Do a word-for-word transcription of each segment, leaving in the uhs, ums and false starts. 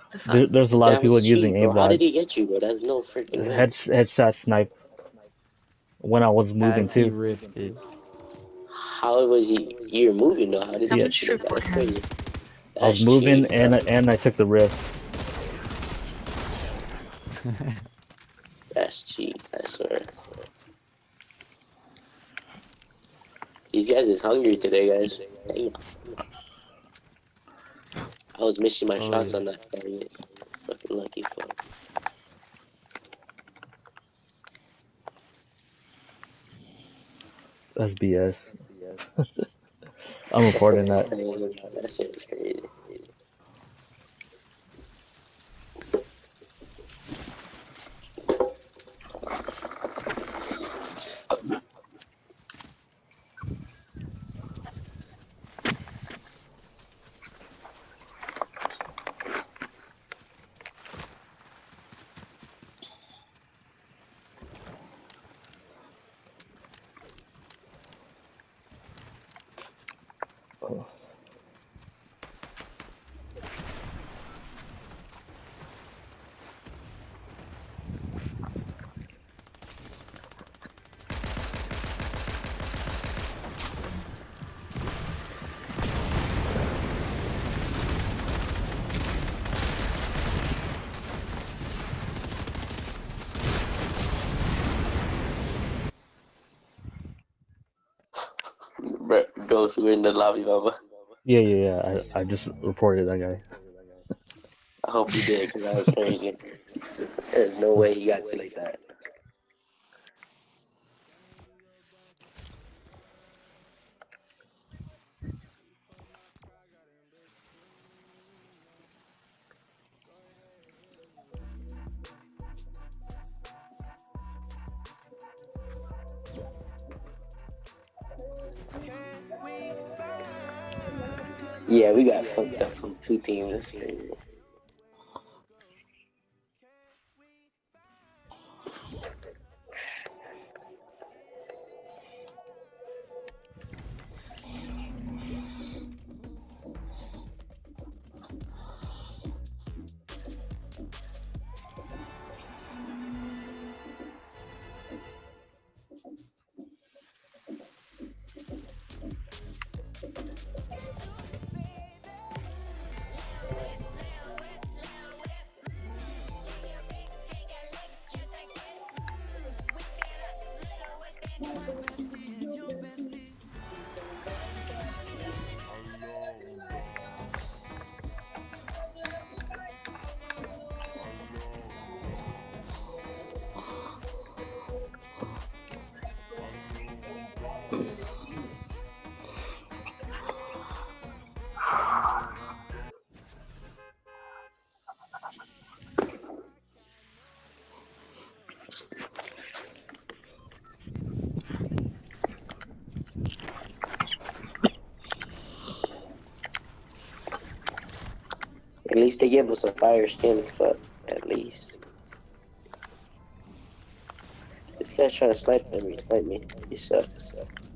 The fuck? There, there's a lot of That people was using cheap, bro. How did aimbot. he get you, bro? That's no freaking way. Head headshot snipe when I was moving As he too. rifted. How was he? You're moving though. How did he Yeah, Someone get you should like that? report That's him. crazy. I was That's moving cheap, and bro. and I took the rift. That's cheap. I swear. These guys is hungry today, guys. Damn. I was missing my Oh shots yeah. on that target. Fucking lucky fuck. That's B S. I'm reporting that. That shit was crazy. Bro, Ghost, we're in the lobby, mama. Yeah, yeah, yeah. I, I just reported that guy. I hope he did, because that was crazy. There's no way he got you like that. Yeah, we got fucked up from two teams. That's crazy. At least they give us a fire skin, fuck. At least. This guy's trying to snipe me. Snipe me. He sucks.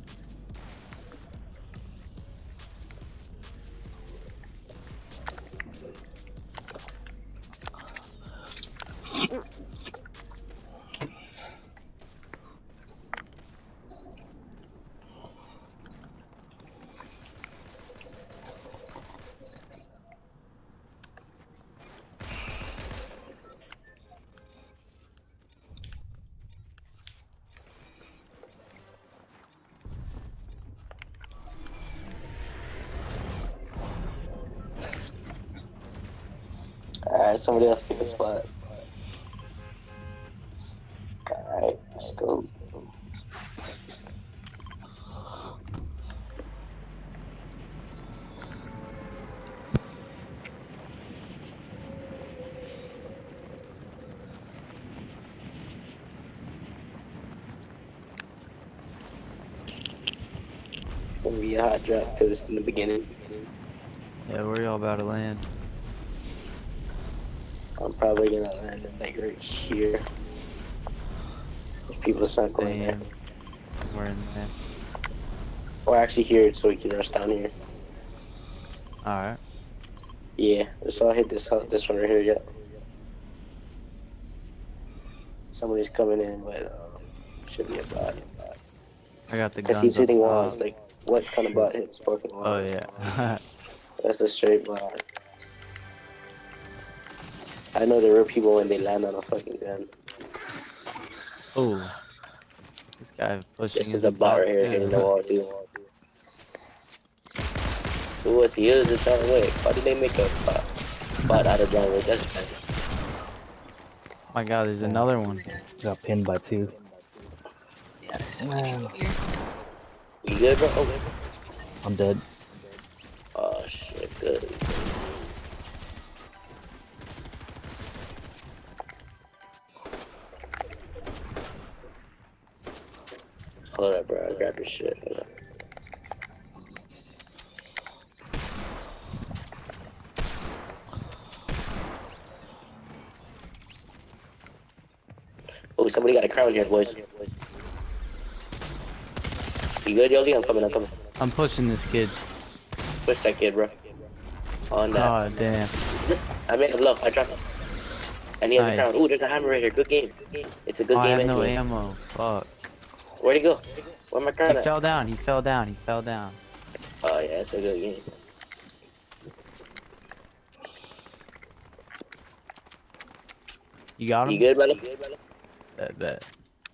Alright, somebody else pick a spot. Alright, let's go. It's gonna be a hot drop because it's in the beginning. Yeah, where y'all about to land? I'm probably gonna land it like right here. If people's not going there. Damn. We're in there. Or actually here so we can rush down here. Alright. Yeah, so I hit this this one right here. Yeah, somebody's coming in, but uh, should be a bot. I got the Cause he's guns up hitting top. walls. Like, what kind of bot hits fucking Oh walls? yeah. That's a straight bot. I know there were people when they land on a fucking gun. Oh, this guy pushing This is is a a bot bot right here too. hitting the wall too. Who was he? It was a John Wick. Why did they make a bot, bot out of John Wick? That's bad. My God, there's another one. Got pinned by two. Yeah, there's so many people here. You good, bro? Oh, I'm dead. oh shit, good. Hold up, bro. I'll grab your shit. Hold up. Oh, somebody got a crown here, boys. You good, Yogi? I'm coming, I'm coming. I'm pushing this kid. Push that kid, bro. On that. Oh damn. I made him low. I dropped him. And he has Nice. a crown. Ooh, there's a hammer right here. Good game. Good game. It's a good Oh, I game have no anyway. ammo. Fuck. Where'd he go? Where my crown He at? fell down. He fell down. He fell down. Oh, yeah, it's a good game. You got him? You good, brother? Bet, bet.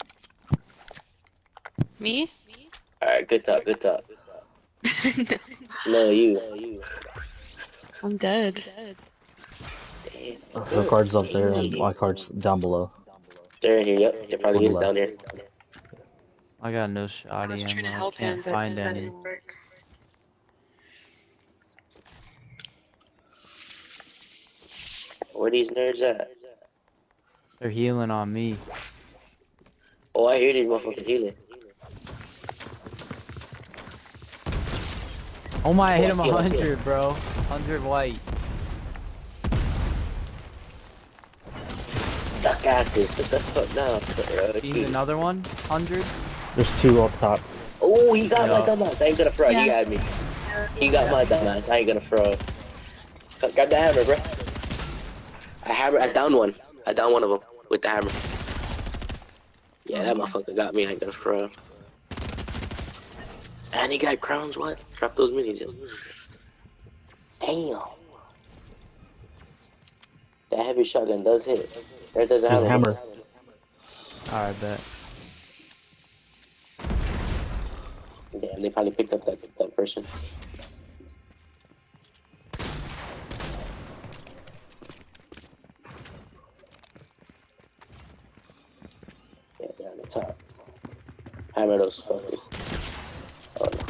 Me? Alright, good talk, good talk. No, No, you. No, you. I'm dead. Damn. Her card's up there and my card's down below. They're in here, yep. There probably On is the down here. I got no I shoddy was trying to ammo. help him, Can't but find that any. didn't work. Where these nerds at? They're healing on me. Oh, I hear these motherfuckers healing. Oh my, I Oh, hit I him see him, I see him. one hundred, bro. one hundred white. Duck asses. Sit the fuck down, bro. Seen Jeez. another one? one hundred? There's two up top. Oh, he got Yeah. my dumbass. I ain't gonna fraud. He Yeah. got me. He got my dumbass. I ain't gonna fraud. Grab the hammer, bro. I hammer. I downed one. I downed one of them with the hammer. Yeah, that motherfucker got me. I ain't gonna fraud. And he got crowns. What? Drop those minis. Yo. Damn. That heavy shotgun does hit. There does a There's a hammer. hammer. Alright, bet. Damn, they probably picked up that that person. Yeah, they're on the top. Hammer those fuckers. Oh no.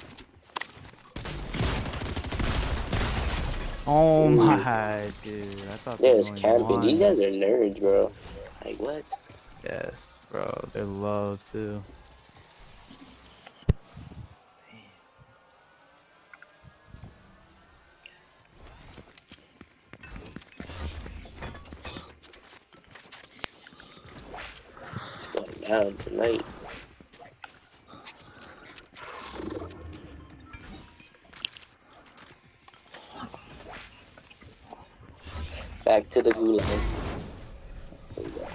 Oh Ooh. my, dude. I thought there was There's only camping. one. These guys are nerds, bro. Like what? Yes, bro. They're low, too. It's going down tonight. Back to the gulag. There we go.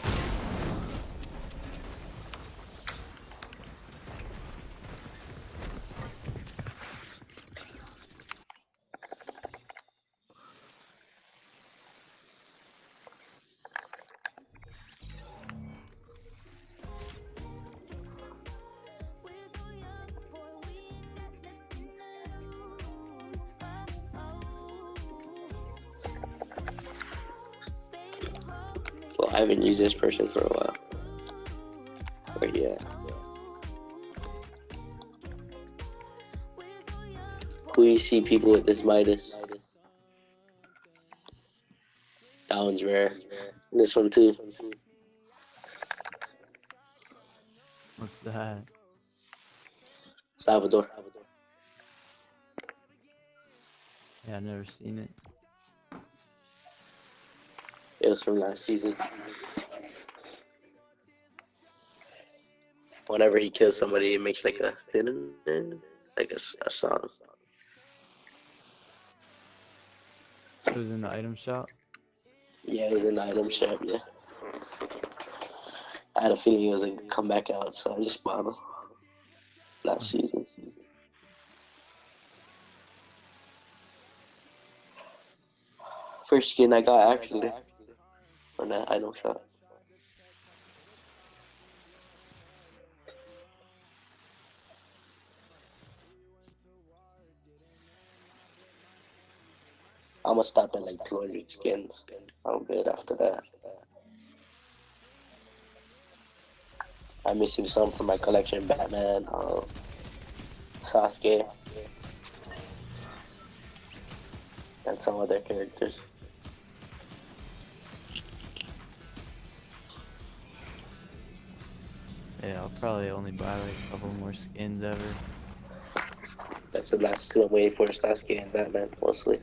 Well, I haven't used this person for a while. But yeah. Who you see people with this Midas? That one's rare. This one too. What's that? Salvador. Yeah, I've never seen it. It was from last season. Whenever he kills somebody, it makes like a like a, a song. was in the item shop. Yeah, it was in the item shop, yeah. I had a feeling he was gonna come back out, so I just bought him last season. First skin I got actually on that item shop. I'm gonna stop at like two hundred skins. I'm good after that. I'm missing some from my collection: Batman, um, Sasuke, and some other characters. Yeah, I'll probably only buy like a couple more skins ever. That's the last two I'm waiting for: Sasuke and Batman, mostly.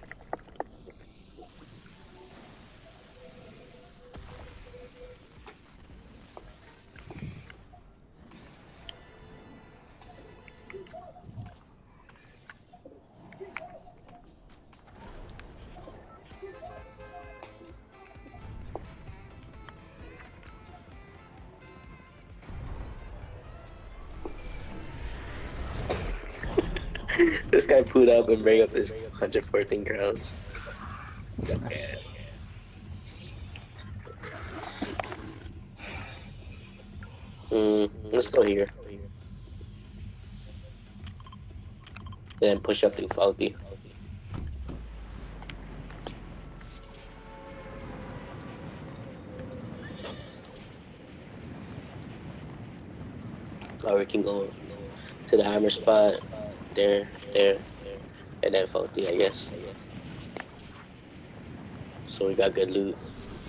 This guy put up and bring up his one hundred fourteen crowns. Yeah. Mm, let's go here. Then push up to faulty. Or we can go to the hammer spot. There, there, and then faulty, I guess. So we got good loot.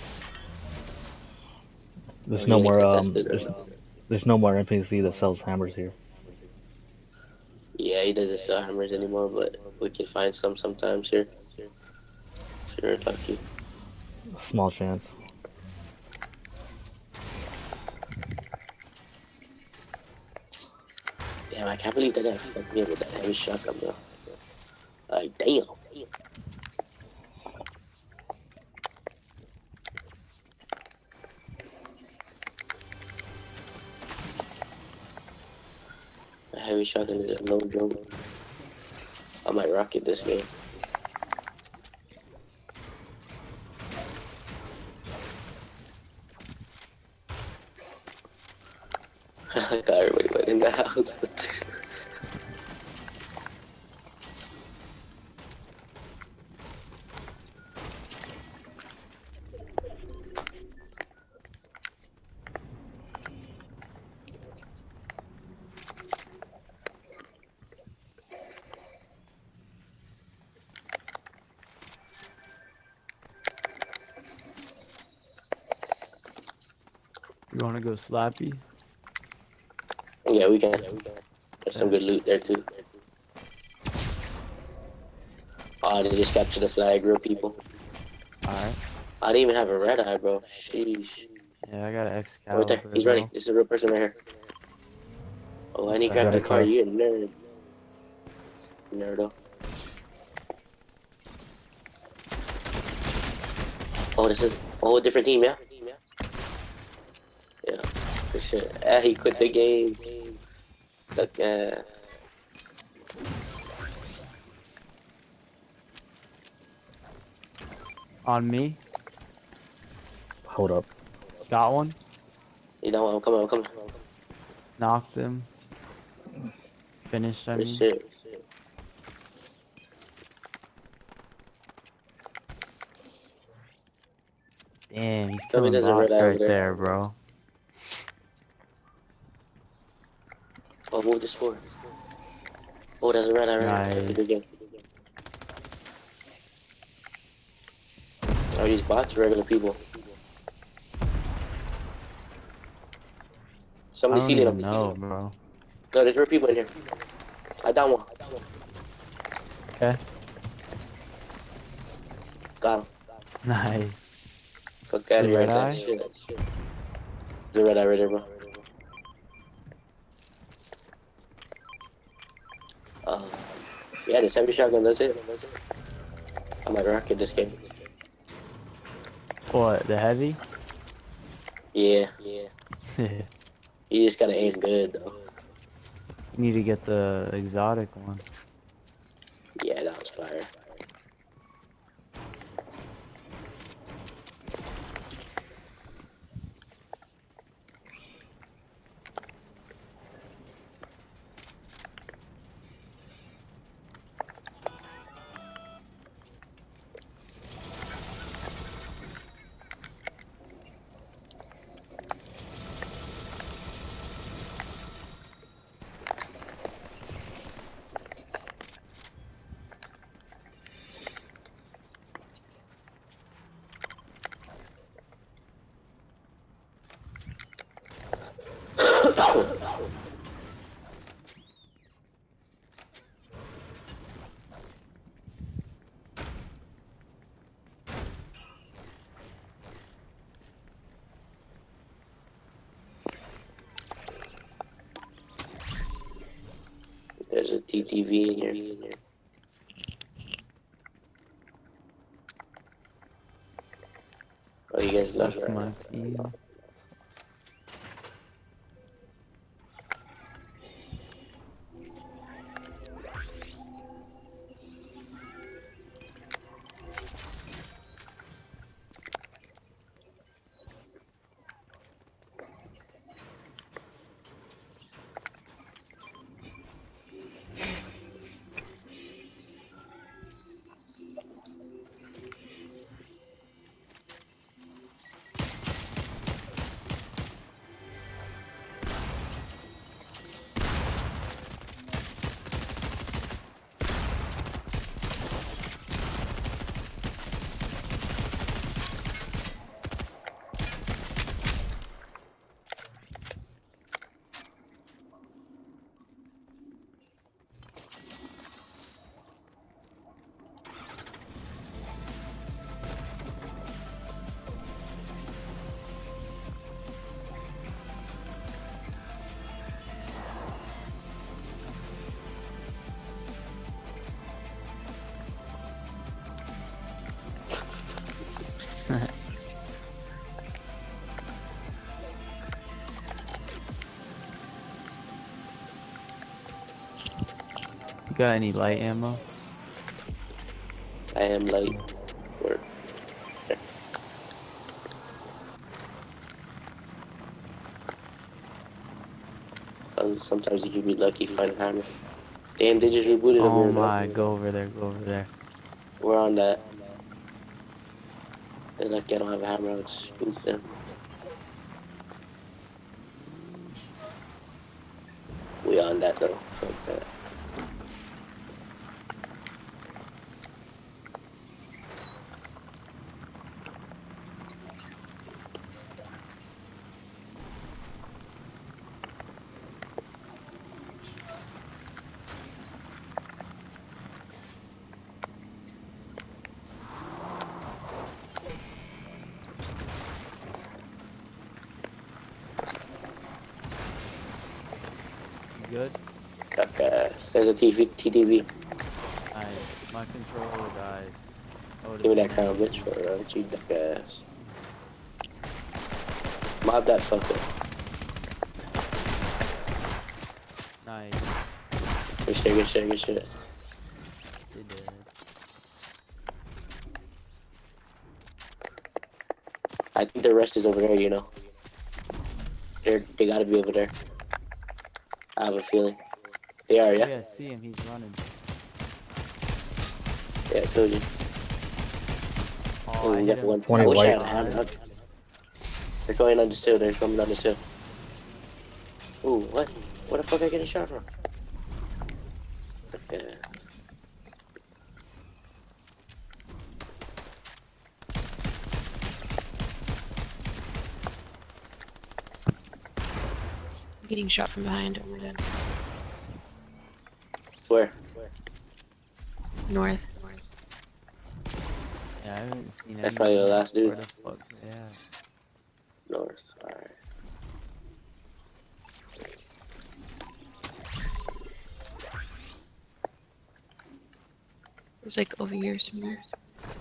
There's Oh, no you more need to um. test it or There's, not. there's no more N P C that sells hammers here. Yeah, he doesn't sell hammers anymore, but we can find some sometimes here. Sure, lucky. Small chance. Damn, I can't believe that guy fucked me up with that heavy shotgun, bro. Like, damn. A heavy shotgun is a no joke. I might rock it this game. I thought everybody went in the house. You wanna go slappy? Yeah, we can. There's some good loot there too. Oh, they just captured the flag, real people. Alright. I didn't even have a red eye, bro. Sheesh. Yeah, I got an Oh, Excalibur. right there. He's running. This is a real person right here. Oh, and he Okay. grabbed the Got a car. car. You a nerd. Nerdo. Oh, this is a whole different team, yeah? Yeah, for sure. Ah, he quit the game. Look, uh, On me. Hold up. Got one. you know what? I'm coming, I'm coming. Knocked him. Finished, I For mean. sure. Damn, he's Tell me killing there's a red bots eye over right there. there, bro. Oh, move this forward. Oh, there's a red eye right there. That's a Nice. good game. Are these bots or regular people? I Somebody don't stealing even them. know, bro. No, there's real people in here. I down one. Okay. Got him. Nice. Fuck out of The here red with that eye? shit. There's a red eye right there, bro. Uh, yeah, this heavy shotgun, that's it. I'm I'm like rocket this game. What, the heavy? Yeah, yeah. You You just gotta aim good though. need to get the exotic one. Yeah, that was fire. There's a T T V in here. Oh, you guys left Suck my right? field. You got any light ammo? I am late. Work. Um, sometimes you can be lucky find a hammer. Damn, they just rebooted Oh over here, my, bro. go over there, go over there. We're on that. They're like, I don't have a hammer, I'll spook them. We on that though. Fuck that. You good? Fuck ass. There's a T V. T T V. Nice. My controller died. Oh, Give me that kind of bitch for it, right? You duck ass. Mob that fucker. Nice. Good shit, good shit, good shit. They did. I think the rest is over there, you know. They're, they gotta be over there. I have a feeling. They are, Oh yeah? yeah, I see him, he's running. Yeah, I told you. Oh, Oh, I we hit got him. one. twenty I wish I white. had a hammer. They're going on the sill, they're coming on the sill. Ooh, what? Where the fuck I getting shot from? Okay. I'm getting shot from behind. Oh my god. Where? North. Yeah, I haven't seen That's probably the anyone. last dude. Where the fuck? Yeah. North, alright. It was like over here somewhere.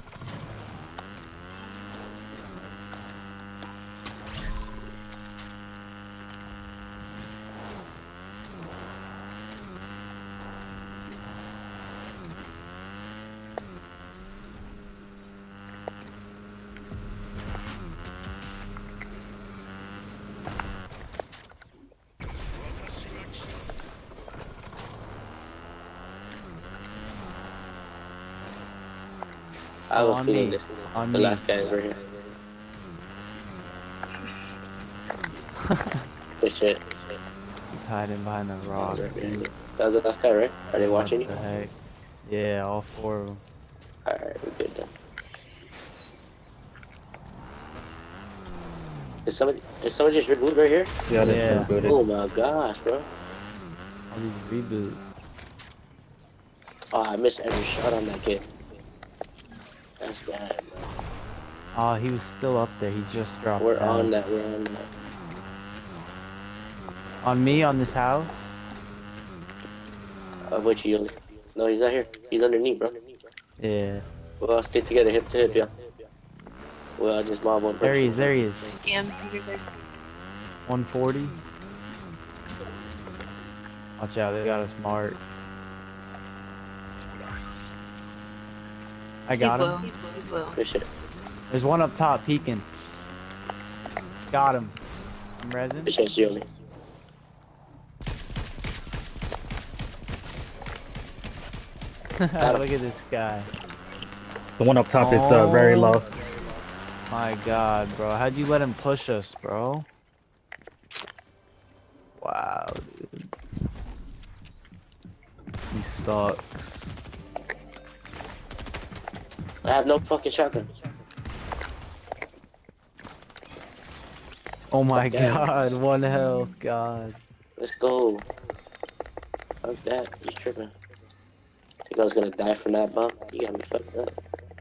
I have a On feeling me. this On the me. last guy is right here. Good shit. He's hiding behind the That rock. was right behind dude. you. That was the last guy, right? Are they watching What you? the heck? Yeah, all four of them. Alright, we're good then. Is somebody, is somebody just rebooted right here? Yeah, they Yeah. rebooted. Oh my gosh, bro. All these reboots. Oh, I missed every shot on that kid. That's bad, bro. Oh, he was still up there. He just dropped We're down. on that, we're on that. On me, on this house. Uh, which you? No, he's not here. He's underneath, bro. Yeah. We'll all stay together, hip to hip, yeah. We'll all just mob one person. There he is. There he is. I see him. He's right there. one forty. Watch out, they got us marked. I got He's him. low. He's low. He's low. Good shit. There's one up top peeking. Got him. I'm resin. Good shit, Shioli. Look at this guy. The one up top is uh, very Oh. low. My god, bro. How'd you let him push us, bro? Wow, dude. He sucks. I have no fucking shotgun. Oh my Fuck that. god, one health, god. Let's go. Fuck that. You tripping. Think I was gonna die from that bomb? You got me fucked up.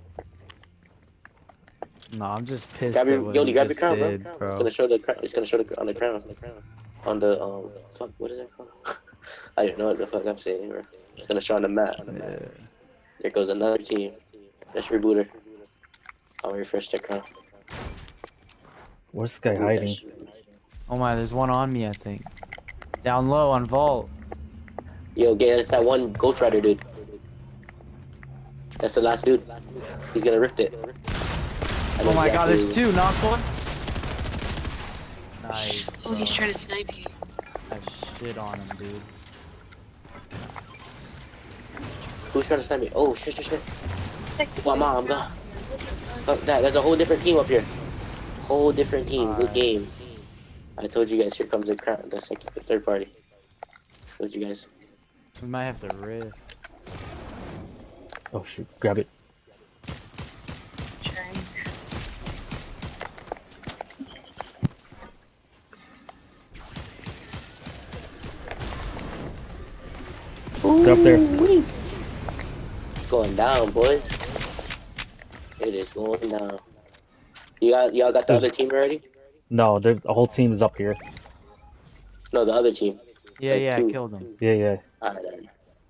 No, I'm just pissed Grab at your, what Yodi, he grab your just crown, did, bro. bro. It's gonna show the cra- it's gonna show the on the crown, on the crown. On the um fuck, what is that called? I don't know what the fuck I'm saying, bro. It's gonna show on the map. Yeah. There goes another team. Let's reboot her. I'll refresh that crown. Where's this guy hiding? Oh my, there's one on me, I think. Down low on vault. Yo, get it's that one Ghost Rider dude. That's the last dude. He's gonna rift it. I know Oh my god, exactly- there's two. Knocked one. Nice. Oh, he's trying to snipe you. I shit on him, dude. Who's trying to snipe me? Oh shit, shit, shit. It's like Oh, mom, I'm gone. Fuck that. There's a whole different team up here. Whole different team. Good Alright. game. I told you guys. Here comes the crown. The second, the third party. Told you guys. We might have to riff. Oh shoot, grab it. trying. They're up there. It's going down, boys. It is going down. You got y'all got the other team already? No, the the whole team is up here. No, the other team. Yeah, Like yeah, two. I killed him. Yeah, yeah. Alright, alright.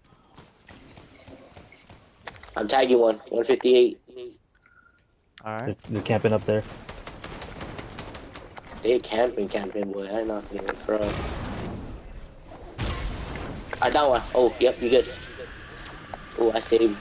I'm tagging one. one fifty-eight. Alright. They're, they're camping up there. They camping, camping, boy. I'm not gonna even throw. I down one. Oh, yep, you good. Oh, I saved.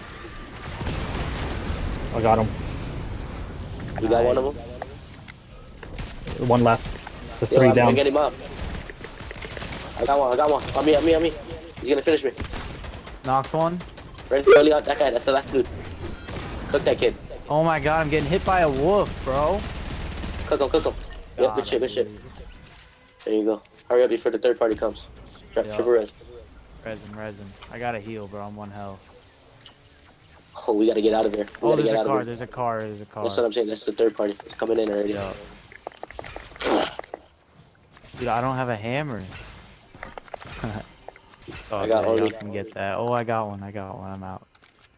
I got him. You got one of them? One left. The Yeah, three I'm down. gonna get him up. I got one, I got one. On me, on me, on me. He's gonna finish me. Knocked one. Ready, early out that guy. That's the last dude. Cook that kid. Oh my god, I'm getting hit by a wolf, bro. Cook him, cook him. Yep, good shit, good shit. There you go. Hurry up before the third party comes. Tri- Yeah. Triple res. Resin, resin. I gotta heal, bro. I'm one health. Oh, we gotta get out of there. We Oh, gotta there's get a out car. of there. There's a car. There's a car. That's what I'm saying. That's the third party. It's coming in already. Yeah. Dude, I don't have a hammer. Oh, I got yeah, only- y'all can get that. Oh, I got one. I got one. I'm out.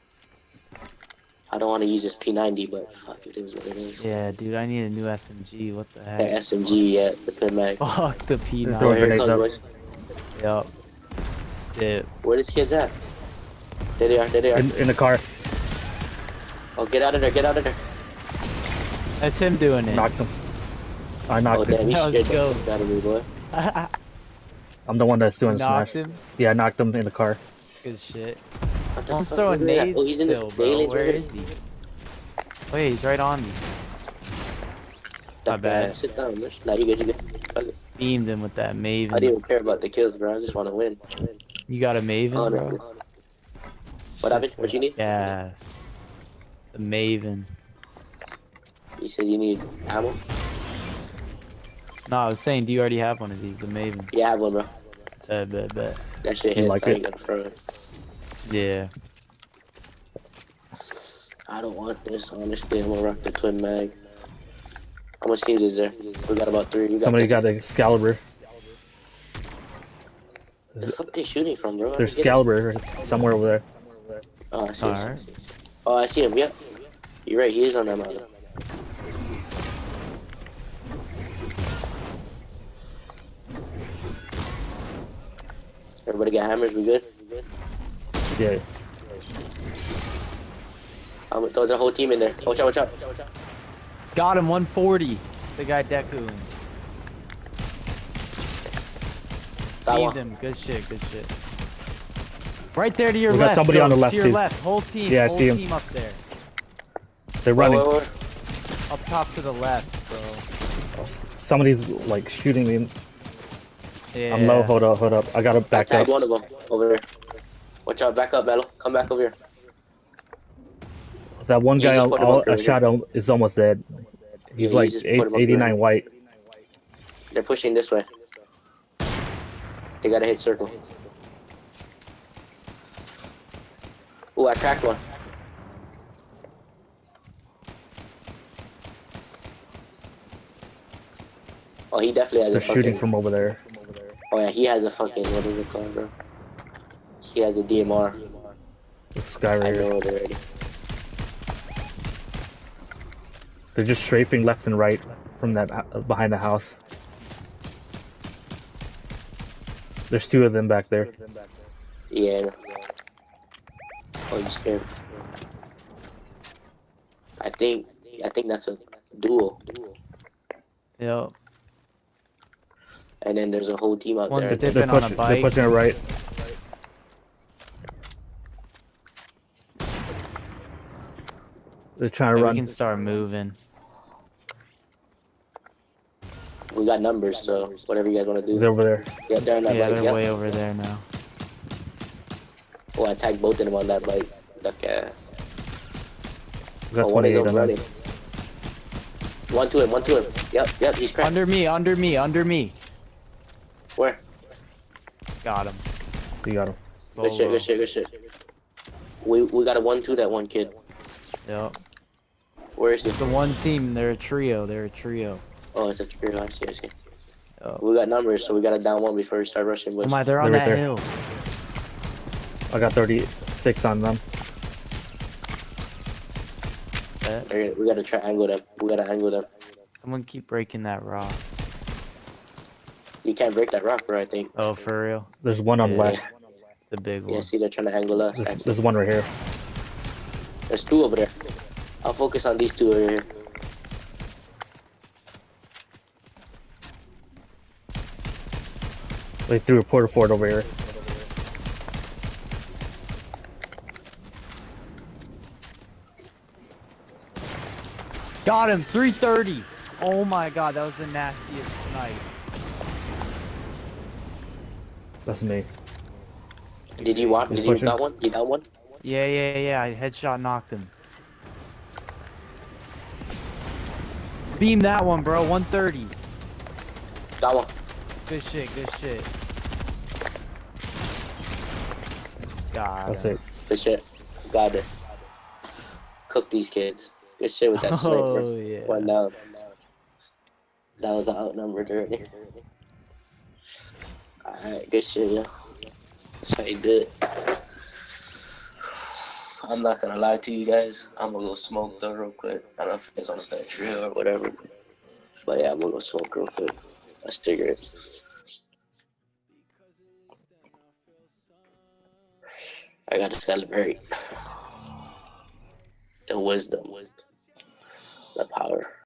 I don't want to use this P ninety, but fuck it, it is what it is. Yeah, dude, I need a new S M G. What the The heck? S M G, yeah, the pin mag. Fuck the P They're Oh, throwing nine. here it grenades comes, up. boys. Yup. Yeah. Where this kid's at? There they are, there they are. In, in the car. Oh, get out of there, get out of there. That's him doing it. Knocked him. I Oh, knocked damn, him. he Let's scared the go. fuck out of me, boy. I'm the one that's doing the Knocked smash. him. Yeah, I knocked him in the car. Good shit. What the I'm fuck? throwing Where they at? nades Oh, he's in this still, the bro. aliens Where right is here. he? Oh yeah, he's right on me. That My bad. guy, sit down, bitch. Nah, you good, you good. Fuck it. Beamed him with that I Maven. didn't even care about the kills, bro. I just want to win. You got a Maven, Honestly. bro? What happened? What you need? Yes. The Maven. You said you need ammo? No, I was saying, do you already have one of these? The Maven. Yeah, I have one, bro. Bet, bet, bet. That shit You hits. like I ain't it? gonna front. Yeah. I don't want this, honestly. I'm gonna rock the twin mag. How much teams is there? We got about three. We got Somebody the, got Excalibur. the fuck they shooting from, bro? I There's don't get it. Excalibur somewhere over there. Oh, I see, I see, I Alright. see. Oh, I see him, yep. You're right, he is on that mountain. Everybody got hammers, we good? Yeah. Um, there's a whole team in there. Watch out, watch out. Got him, one forty. The guy Deku. That Beamed one. him. Good shit, good shit. Right there to your We got left. somebody on the Ghost, left, To your too. left. Whole team. Yeah, I whole see him. team up there. They're Wait, running. wait, wait. Up top to the left, bro. Somebody's like shooting me. Yeah. I'm low. Hold up, hold up. I gotta I back tagged up. one of them over there. Watch out, back up, Melo. Come back over here. That one You guy just I, put him up I there. shot him is almost dead. Yeah, He's you like just eight, put him up eighty-nine there. white. They're pushing this way. They gotta hit circle. Ooh, I cracked one. Oh, he definitely has They're a shooting fucking... from over there. Oh yeah, he has a fucking... What is it called, bro? He has a D M R. This guy I right here. know it already. They're just strafing left and right from that uh, behind the house. There's two of them back there. Yeah. Oh, you scared. I think... I think that's a duo. Yep. And then there's a whole team out One's there. dipping They're, on a pushing, bike. they're pushing it right. They're trying to Yeah, we run. can start moving. We got numbers, so whatever you guys want to do. They're over there. Yeah, they're on that Yeah, bike. they're Yep. way over there now. Oh, I tagged both of them on that bike. Duck ass. We got Oh, one is twenty-eight over on them. running. One to him, one to him. Yep, yep, he's cracked. Under me, under me, under me. Where? Got him. You got him. Good shit, Solo. good shit, good shit. We we got a one two that one kid. Yep. Where is he? It's the one team. They're a trio. They're a trio. Oh, it's a trio. I see, I see. Yep. We got numbers, so we gotta down one before we start rushing. Oh But my, they're on They're that right there. hill. I got thirty-six on them. Bet. we gotta try angle them. We gotta angle them. Someone keep breaking that rock. You can't break that rock, bro. I think. Oh, for real? There's one on Yeah. left. It's a big one. Yeah, see, they're trying to angle us. There's, Actually, there's one right here. there's two over there. I'll focus on these two over here. They threw a porta fort over here. Got him. three thirty. Oh my god, that was the nastiest snipe. That's me. Did you walk? He's Did you pushing. got one? You got one? Yeah, yeah, yeah. I headshot knocked him. Beam that one, bro. one thirty. Got one. Good shit, good shit. God. That's it. Good shit. Got this. Cook these kids. Good shit with that sniper. Oh, yeah. One down. That was an outnumbered already. Alright, good shit, yo. That's how you do it. I'm not gonna lie to you guys. I'm gonna go smoke though real quick. I don't know if you guys want to play a drill or whatever. But yeah, I'm gonna go smoke real quick. A cigarette. I gotta celebrate the wisdom, the power.